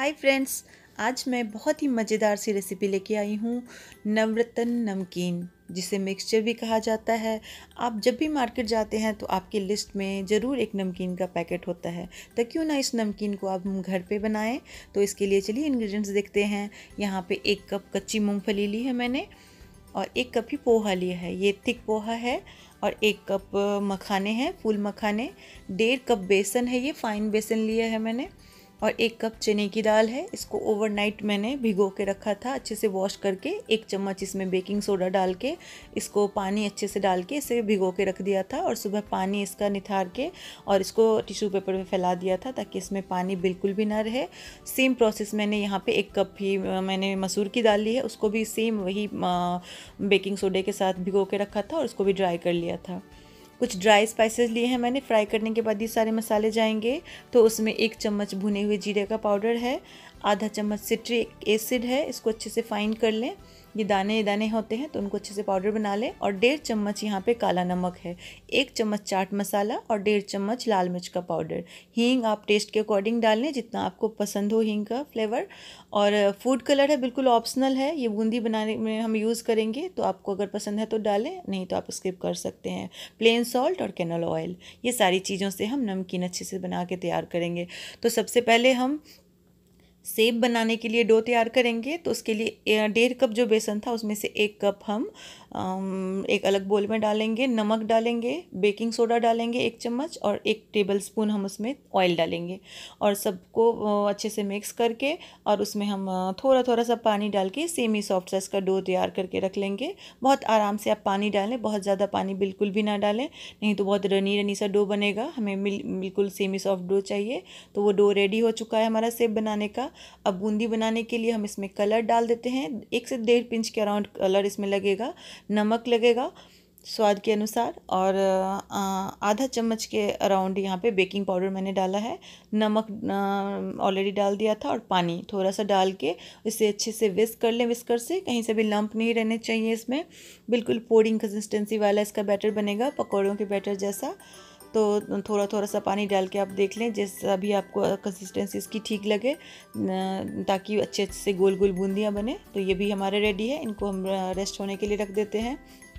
Hi friends, आज मैं बहुत ही मज़ेदार सी रेसिपी लेके आई हूँ। नवरत्न नमकीन, जिसे मिक्सचर भी कहा जाता है। आप जब भी मार्केट जाते हैं तो आपकी लिस्ट में ज़रूर एक नमकीन का पैकेट होता है। तो क्यों ना इस नमकीन को आप घर पे बनाएं। तो इसके लिए चलिए इंग्रेडिएंट्स देखते हैं। यहाँ पे 1 कप कच्ची मूंगफली ली है मैंने और 1 कप ही पोहा लिया है। ये थिक पोहा है। और 1 कप मखाने हैं, फूल मखाने। 1.5 कप बेसन है, ये फाइन बेसन लिया है मैंने। और 1 कप चने की दाल है। इसको ओवरनाइट मैंने भिगो के रखा था, अच्छे से वॉश करके। 1 चम्मच इसमें बेकिंग सोडा डाल के इसको पानी अच्छे से डाल के इसे भिगो के रख दिया था। और सुबह पानी इसका निथार के और इसको टिश्यू पेपर में फैला दिया था ताकि इसमें पानी बिल्कुल भी ना रहे। सेम प्रोसेस मैंने यहाँ पे 1 कप ही मैंने मसूर की दाल ली है, उसको भी सेम वही बेकिंग सोडे के साथ भिगो के रखा था और उसको भी ड्राई कर लिया था। कुछ ड्राई स्पाइसेस लिए हैं मैंने। फ्राई करने के बाद ये सारे मसाले जाएंगे। तो उसमें 1 चम्मच भुने हुए जीरे का पाउडर है, आधा चम्मच सिट्रिक एसिड है, इसको अच्छे से फाइन कर लें। ये दाने दाने होते हैं तो उनको अच्छे से पाउडर बना लें। और 1.5 चम्मच यहाँ पे काला नमक है, 1 चम्मच चाट मसाला और 1.5 चम्मच लाल मिर्च का पाउडर। हींग आप टेस्ट के अकॉर्डिंग डाल लें, जितना आपको पसंद हो हींग का फ्लेवर। और फूड कलर है, बिल्कुल ऑप्शनल है, ये बूंदी बनाने में हम यूज़ करेंगे, तो आपको अगर पसंद है तो डालें, नहीं तो आप स्किप कर सकते हैं। प्लेन सॉल्ट और कैनोला ऑयल, ये सारी चीज़ों से हम नमकीन अच्छे से बना के तैयार करेंगे। तो सबसे पहले हम सेब बनाने के लिए डो तैयार करेंगे। तो उसके लिए 1.5 कप जो बेसन था उसमें से 1 कप हम एक अलग बोल में डालेंगे। नमक डालेंगे, बेकिंग सोडा डालेंगे 1 चम्मच और 1 टेबलस्पून हम उसमें ऑयल डालेंगे। और सबको अच्छे से मिक्स करके और उसमें हम थोड़ा थोड़ा सा पानी डाल के सेमी सॉफ्ट सा इसका डो तैयार करके रख लेंगे। बहुत आराम से आप पानी डालें, बहुत ज़्यादा पानी बिल्कुल भी ना डालें, नहीं तो बहुत रनी रनी सा डो बनेगा। हमें बिल्कुल सेमी सॉफ्ट डो चाहिए। तो वो डो रेडी हो चुका है हमारा सेब बनाने का। अब बूंदी बनाने के लिए हम इसमें कलर डाल देते हैं। 1 से 1.5 पिंच के अराउंड कलर इसमें लगेगा। नमक लगेगा स्वाद के अनुसार। और आधा चम्मच के अराउंड यहाँ पे बेकिंग पाउडर मैंने डाला है। नमक ऑलरेडी डाल दिया था। और पानी थोड़ा सा डाल के इसे अच्छे से विस्क कर लें। विस्कर से कहीं से भी लंप नहीं रहने चाहिए इसमें। बिल्कुल पोडिंग कंसिस्टेंसी वाला इसका बैटर बनेगा, पकौड़ों के बैटर जैसा। तो थोड़ा थोड़ा सा पानी डाल के आप देख लें, जैसा भी आपको कंसिस्टेंसी इसकी ठीक लगे, ताकि अच्छे अच्छे से गोल गोल बूंदियाँ बने। तो ये भी हमारे रेडी है, इनको हम रेस्ट होने के लिए रख देते हैं।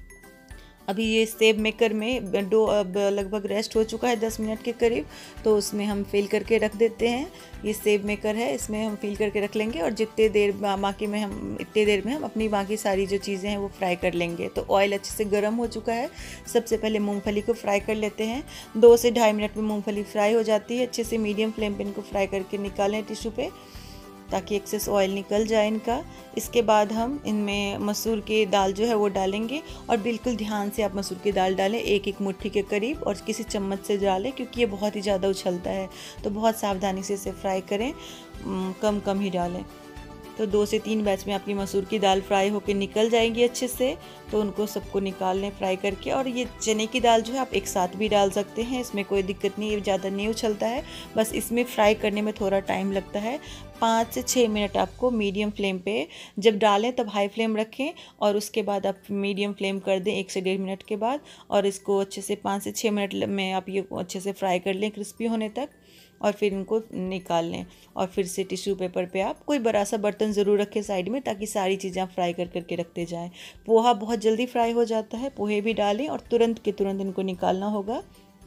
अभी ये सेब मेकर में डो अब लगभग रेस्ट हो चुका है 10 मिनट के करीब। तो उसमें हम फिल करके रख देते हैं। ये सेब मेकर है, इसमें हम फिल करके रख लेंगे। और जितने देर बाकी में हम इतने देर में हम अपनी बाकी सारी जो चीज़ें हैं वो फ्राई कर लेंगे। तो ऑयल अच्छे से गर्म हो चुका है। सबसे पहले मूंगफली को फ्राई कर लेते हैं। 2 से 2.5 मिनट में मूंगफली फ्राई हो जाती है। अच्छे से मीडियम फ्लेम पर इनको फ्राई करके निकालें टिश्यू पे, ताकि एक्सेस ऑयल निकल जाए इनका। इसके बाद हम इनमें मसूर की दाल जो है वो डालेंगे। और बिल्कुल ध्यान से आप मसूर की दाल डालें, 1-1 मुट्ठी के करीब, और किसी चम्मच से डालें क्योंकि ये बहुत ही ज़्यादा उछलता है। तो बहुत सावधानी से इसे फ्राई करें, कम कम ही डालें। तो 2 से 3 बैच में आपकी मसूर की दाल फ्राई होकर निकल जाएंगी अच्छे से। तो उनको सबको निकाल लें फ्राई करके। और ये चने की दाल जो है आप एक साथ भी डाल सकते हैं, इसमें कोई दिक्कत नहीं है, ज़्यादा नहीं उछलता है। बस इसमें फ्राई करने में थोड़ा टाइम लगता है। 5 से 6 मिनट आपको मीडियम फ्लेम पे, जब डालें तब हाई फ्लेम रखें और उसके बाद आप मीडियम फ्लेम कर दें 1 से 1.5 मिनट के बाद। और इसको अच्छे से 5 से 6 मिनट में आप ये अच्छे से फ्राई कर लें क्रिस्पी होने तक। और फिर इनको निकाल लें। और फिर से टिश्यू पेपर पे आप कोई बड़ा सा बर्तन ज़रूर रखें साइड में, ताकि सारी चीज़ें आप फ्राई कर करके रखते जाएं। पोहा बहुत जल्दी फ्राई हो जाता है, पोहे भी डालें और तुरंत के तुरंत इनको निकालना होगा।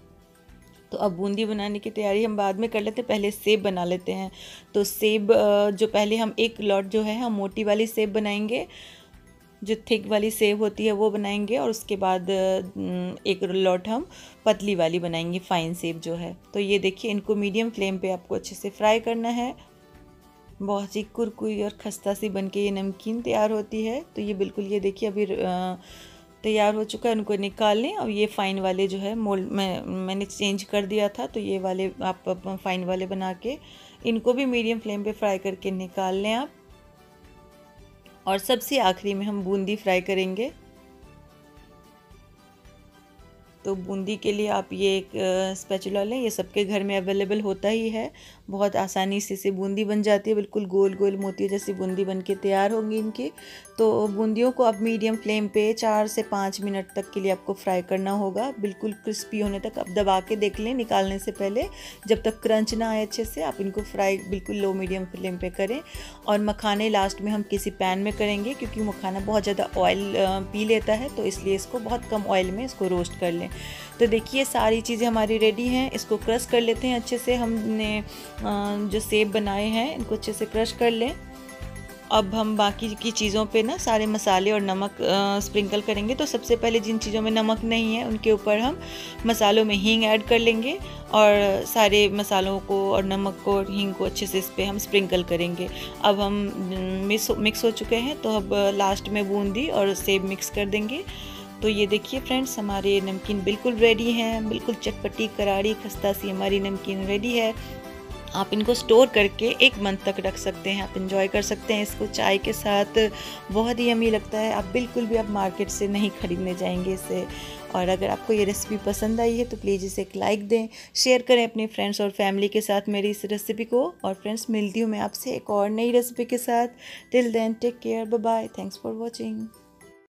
तो अब बूंदी बनाने की तैयारी हम बाद में कर लेते हैं, पहले सेब बना लेते हैं। तो सेब जो पहले हम एक लॉट जो है हम मोटी वाली सेब बनाएंगे, जो थिक वाली सेब होती है वो बनाएंगे। और उसके बाद एक लॉट हम पतली वाली बनाएंगे, फाइन सेब जो है। तो ये देखिए, इनको मीडियम फ्लेम पे आपको अच्छे से फ्राई करना है। बहुत ही कुरकुरी और खस्ता सी बनके ये नमकीन तैयार होती है। तो ये बिल्कुल, ये देखिए अभी तैयार हो चुका है। उनको निकाल लें। और ये फ़ाइन वाले जो है मोल्ड मैंने चेंज कर दिया था, तो ये वाले आप फ़ाइन वाले बना के इनको भी मीडियम फ्लेम पे फ्राई करके निकाल लें आप। और सबसे आखिरी में हम बूंदी फ्राई करेंगे। तो बूंदी के लिए आप ये एक स्पैचुला लें, ये सबके घर में अवेलेबल होता ही है। बहुत आसानी से बूंदी बन जाती है, बिल्कुल गोल गोल मोती जैसी बूंदी बन के तैयार होंगी इनकी। तो बूंदियों को आप मीडियम फ्लेम पे 4 से 5 मिनट तक के लिए आपको फ्राई करना होगा, बिल्कुल क्रिस्पी होने तक। आप दबा के देख लें निकालने से पहले, जब तक क्रंच ना आए अच्छे से आप इनको फ्राई बिल्कुल लो मीडियम फ्लेम पे करें। और मखाने लास्ट में हम किसी पैन में करेंगे, क्योंकि मखाना बहुत ज़्यादा ऑयल पी लेता है, तो इसलिए इसको बहुत कम ऑयल में इसको रोस्ट कर लें। तो देखिए सारी चीज़ें हमारी रेडी हैं, इसको क्रश कर लेते हैं अच्छे से। हमने जो सेब बनाए हैं इनको अच्छे से क्रश कर लें। अब हम बाकी की चीज़ों पे ना सारे मसाले और नमक स्प्रिंकल करेंगे। तो सबसे पहले जिन चीज़ों में नमक नहीं है उनके ऊपर हम मसालों में हींग ऐड कर लेंगे, और सारे मसालों को और नमक को और हींग को अच्छे से इस पर हम स्प्रिंकल करेंगे। अब हम मिक्स हो चुके हैं, तो अब लास्ट में बूंदी और सेब मिक्स कर देंगे। तो ये देखिए फ्रेंड्स, हमारे नमकीन बिल्कुल रेडी हैं, बिल्कुल चटपटी करारी खस्ता सी हमारी नमकीन रेडी है। आप इनको स्टोर करके 1 मंथ तक रख सकते हैं, आप इंजॉय कर सकते हैं इसको चाय के साथ। बहुत ही यम्मी लगता है, आप बिल्कुल भी आप मार्केट से नहीं खरीदने जाएंगे इसे। और अगर आपको ये रेसिपी पसंद आई है तो प्लीज़ इसे एक लाइक दें, शेयर करें अपने फ्रेंड्स और फैमिली के साथ मेरी इस रेसिपी को। और फ्रेंड्स, मिलती हूँ मैं आपसे एक और नई रेसिपी के साथ। Till then take care, bye bye, thanks for watching.